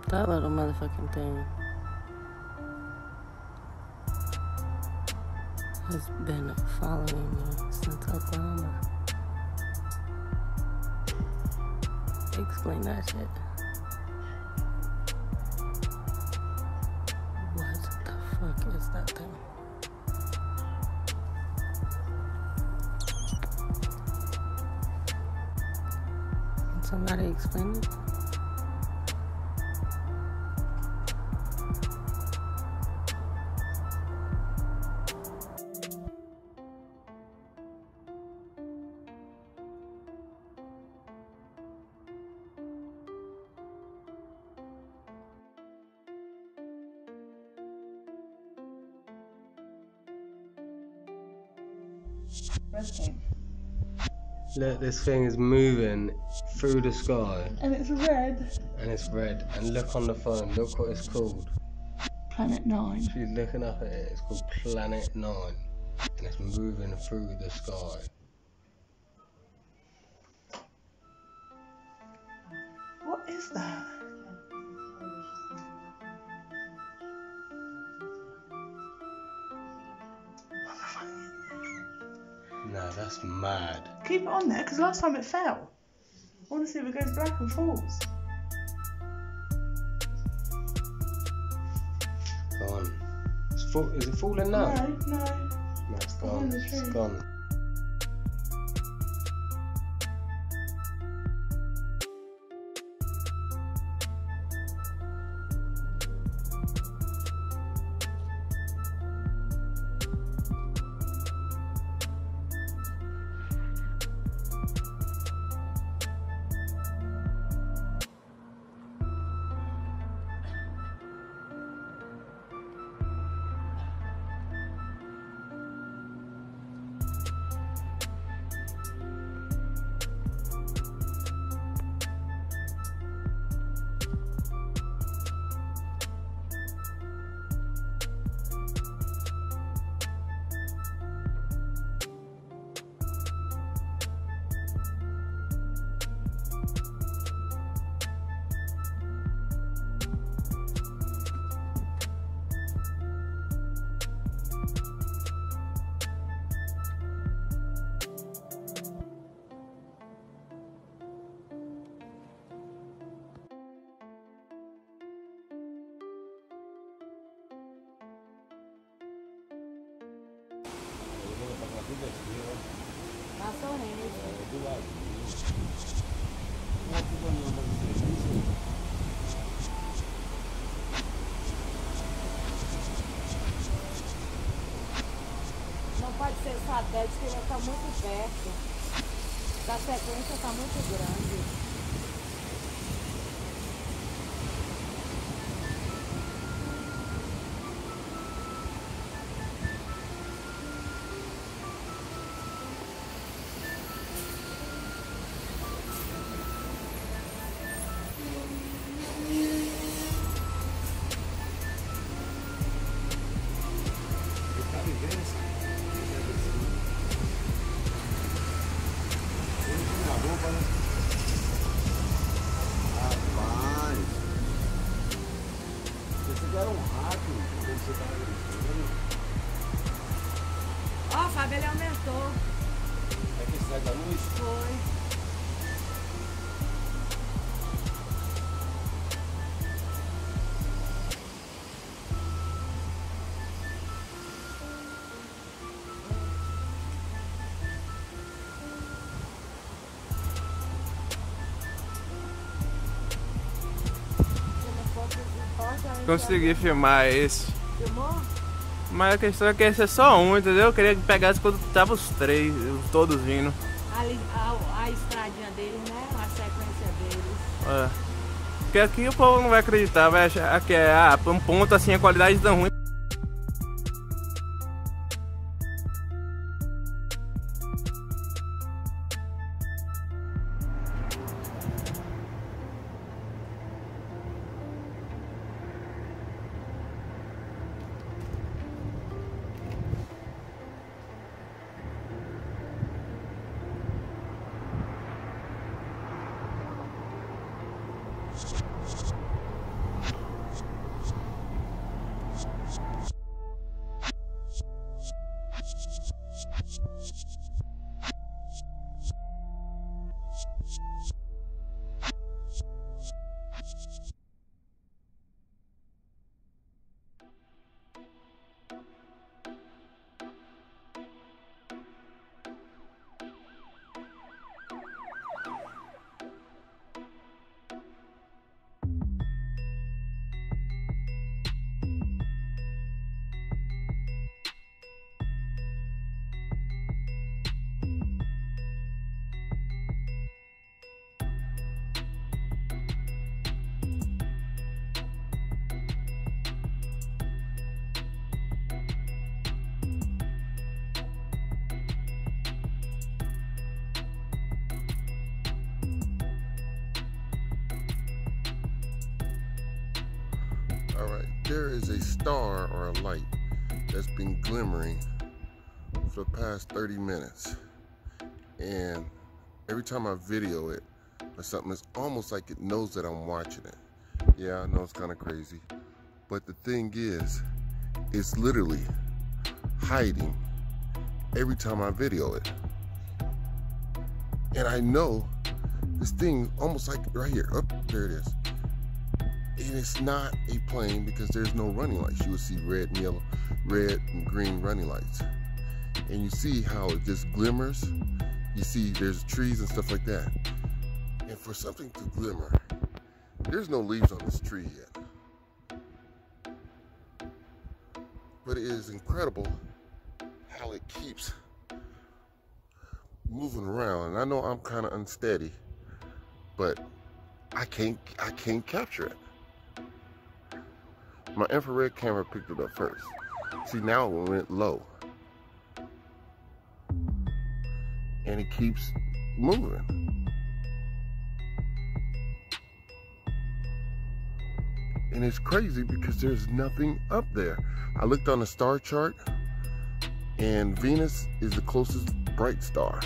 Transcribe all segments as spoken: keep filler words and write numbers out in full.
That little motherfucking thing has been following me since Oklahoma. Explain that shit. What the fuck is that thing? Can somebody explain it? Red thing. Look, this thing is moving through the sky. And it's red. And it's red. And look on the phone, look what it's called. Planet Nine. She's looking up at it, it's called Planet Nine. And it's moving through the sky. What is that? No, that's mad. Keep it on there, because last time it fell. I want to see if it goes black and falls. Go on. It's fall, is it falling now? No, no. No, it's Behind gone. the It's tree. gone. Passou nele. Não pode ser satélite, porque ele está muito perto. A sequência está muito grande. Rapaz, vocês fizeram um rato quando você estava gritando. Ó, o Fábio, ele aumentou. É que cega a luz? Foi. Consegui filmar esse. Filmou? Mas a questão é que esse é só um, entendeu? Eu queria que pegasse quando tava os três, todos vindo. Ali, a, a estradinha deles, né? A sequência deles. É. Porque aqui o povo não vai acreditar, vai achar que é ah, um ponto assim, a qualidade tão ruim. Alright, there is a star or a light that's been glimmering for the past thirty minutes. And every time I video it or something, it's almost like it knows that I'm watching it. Yeah, I know it's kind of crazy. But the thing is, it's literally hiding every time I video it. And I know this thing almost like right here. Oh, there it is. And it's not a plane because there's no running lights. You will see red and yellow, red and green running lights. And you see how it just glimmers. You see there's trees and stuff like that. And for something to glimmer, there's no leaves on this tree yet. But it is incredible how it keeps moving around. And I know I'm kind of unsteady, but I can't I can't capture it. My infrared camera picked it up first. See, now it went low. And it keeps moving. And it's crazy because there's nothing up there. I looked on the star chart and Venus is the closest bright star.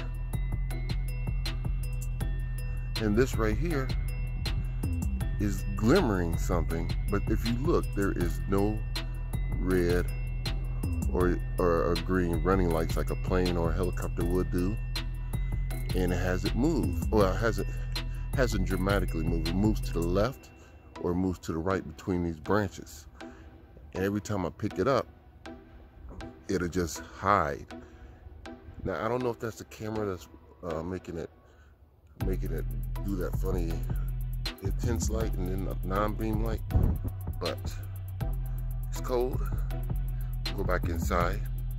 And this right here is glimmering something, but if you look, there is no red or or a green running lights like a plane or a helicopter would do. And it hasn't moved. Well, it hasn't hasn't dramatically moved. It moves to the left or it moves to the right between these branches. And every time I pick it up, it'll just hide. Now I don't know if that's the camera that's uh, making it making it do that funny intense light and then non-beam light, but it's cold. Go back inside.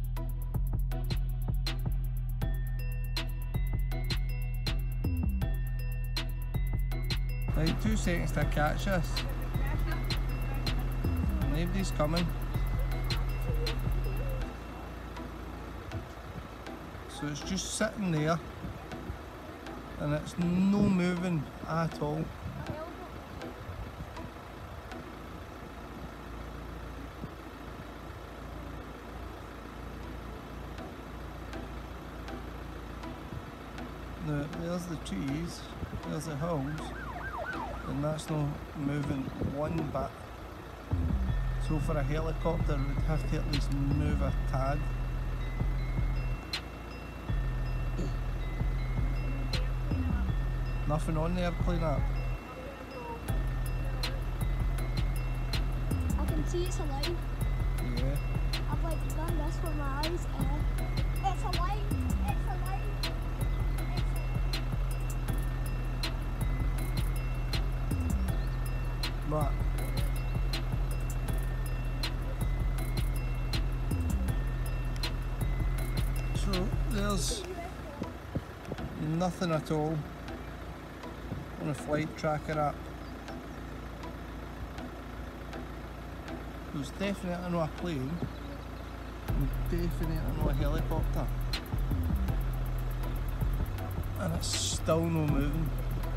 Right, two seconds to catch us. Nobody's coming. So it's just sitting there and it's no moving at all. Now, there's the trees, there's the hills, and that's not moving one bit. So for a helicopter, it would have to at least move a tad. Nothing on the airplane app. I can see it's alive. Yeah. I've like done this with my eyes. Uh, it's alive. It's alive. But so there's nothing at all on a flight tracker app. There's definitely not a plane and definitely not a helicopter, and it's still no moving.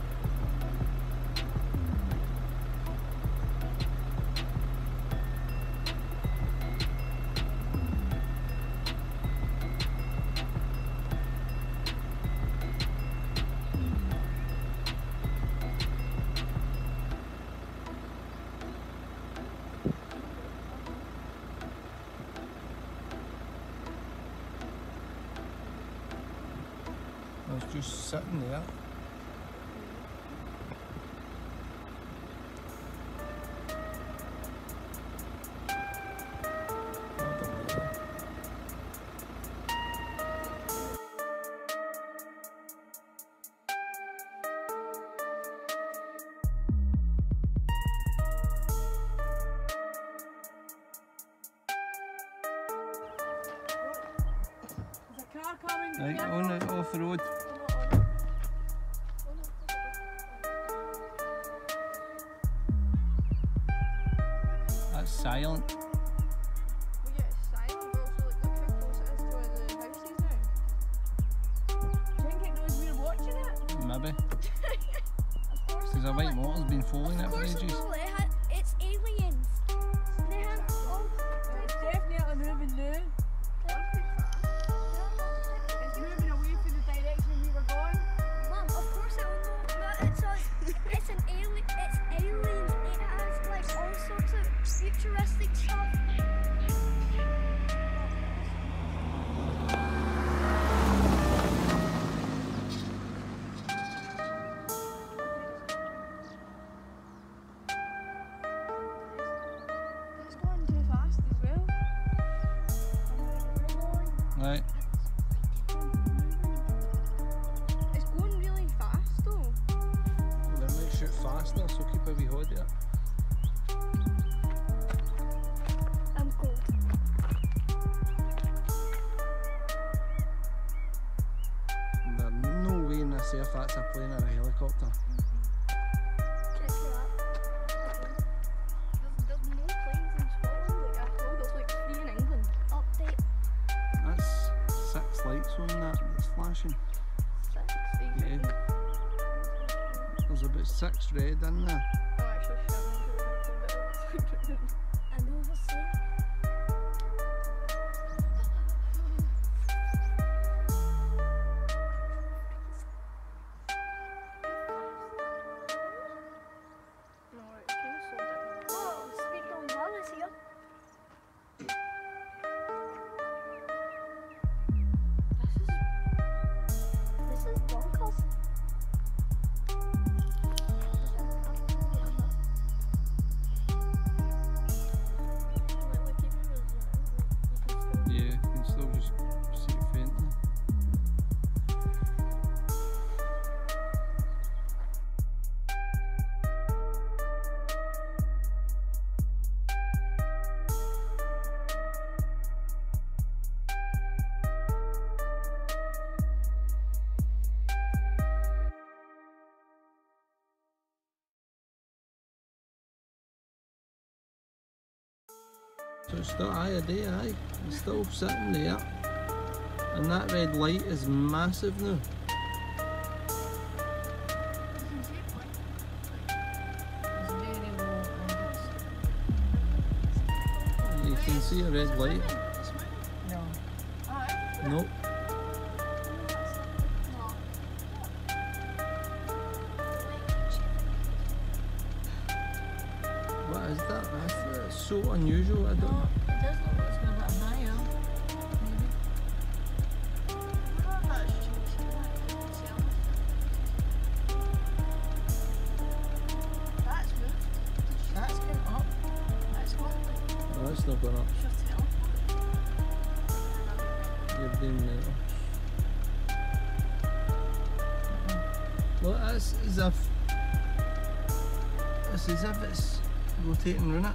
I was just sitting there. Right, on the off the road. That's silent. Well, yeah, it's silent, but also like, look how close it is to where the house is now. Do you think it knows we're watching it? Maybe. Of course. Because a white motor's been following it Of for course it ages. will. It ha it's aliens. Right. It's going really fast though. Well, it might shoot faster, so keep a wee hold of it. I'm cold. There's no way in this if that's a plane or a helicopter. Check it out. There's, there's no planes in Scotland like at all. There's like three in England. Update. That's six lights on that that's flashing. Six. Eight. Yeah. There's about six red in there. Oh, actually, seven. I know what's there. No, it's kind of slowed down. Oh, Speaker on One is here. This is bonkers. Yeah, you can still just see it faintly. So it's still aye a day, aye. It's still sitting there. And that red light is massive now. You can see a red light. No. Nope. What is that? That's, that's so unusual, I don't know. It does look like it's going to hit higher. That's moved. That's going up. That's gone. Oh, that's not going up. Sure tell. You're being mental. Look, that's as if it's as if it's rotating around it.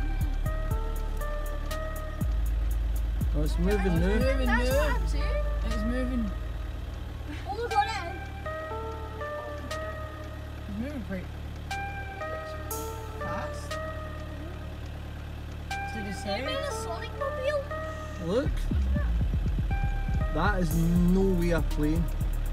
Oh, it's moving now. Moving That's what now. I'm saying. It's moving. Oh, look at it. It's moving pretty fast. To the You side. mean a Sonic mobile? Look, that is no way a plane.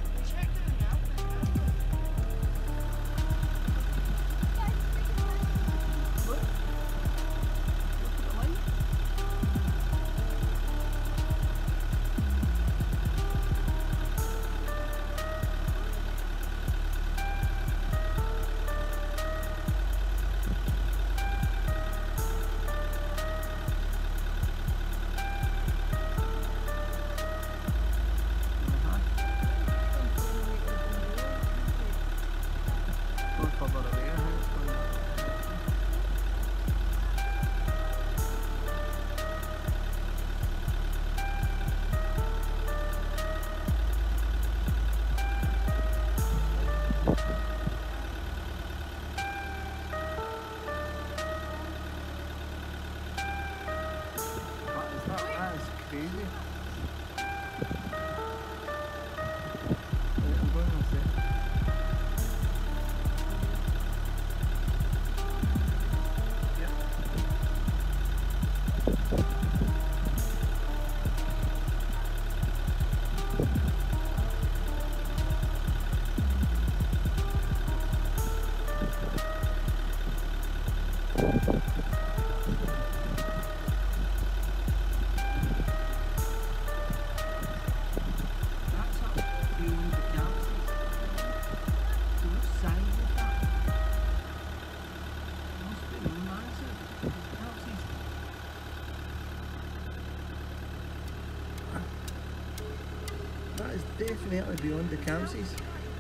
That is definitely beyond the Campsies.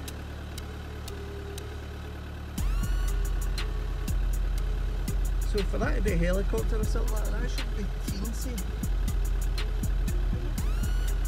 So for that to be a helicopter or something like that, that should be teensy.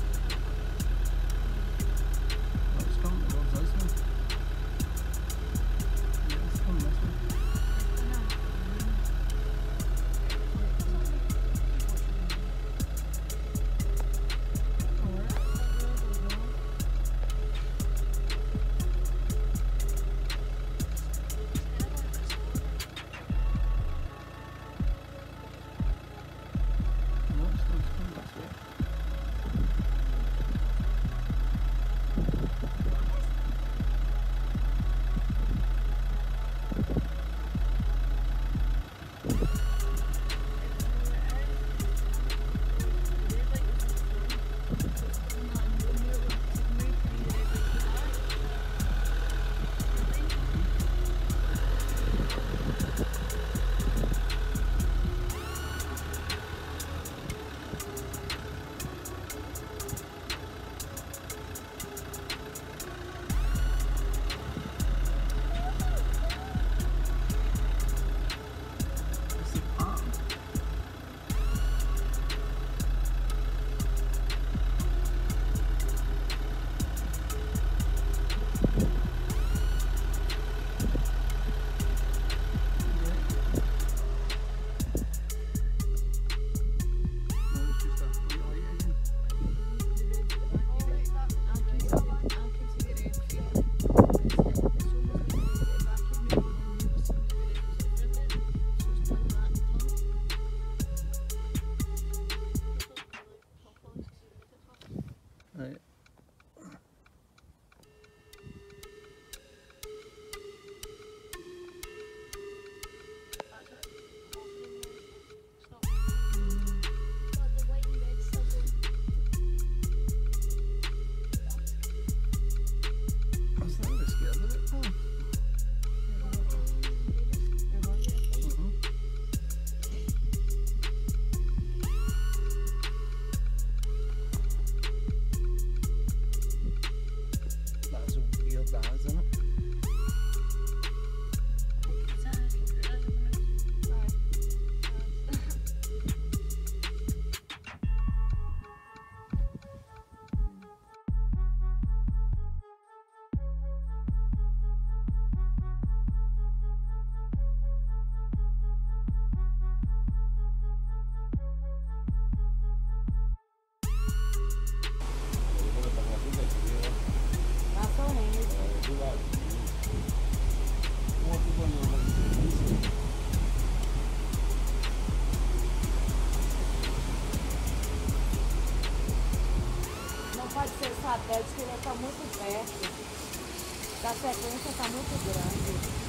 satélite que ele está muito perto. A sequência está muito grande.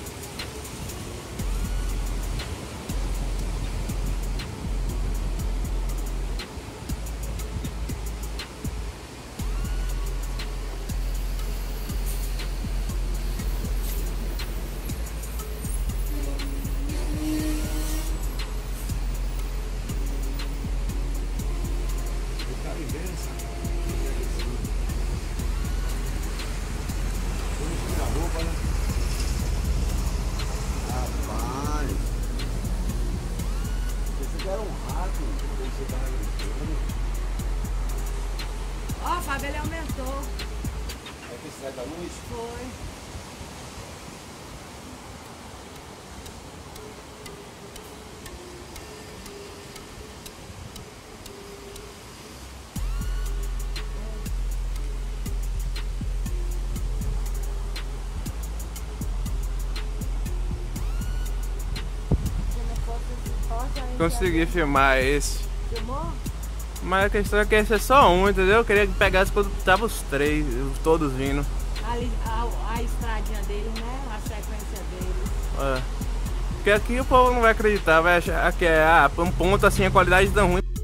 Rapaz, esse era um rato, você tava gritando. Ó, Fábio, ele aumentou. É que sai da luz? Foi. Consegui filmar esse. Filmou? Mas a questão é que esse é só um, entendeu? Eu queria que pegasse quando tava os três, todos vindo. Ali, a, a estradinha dele, né? A sequência dele. É. Porque aqui o povo não vai acreditar, vai achar que é ah, um ponto assim, a qualidade tão ruim.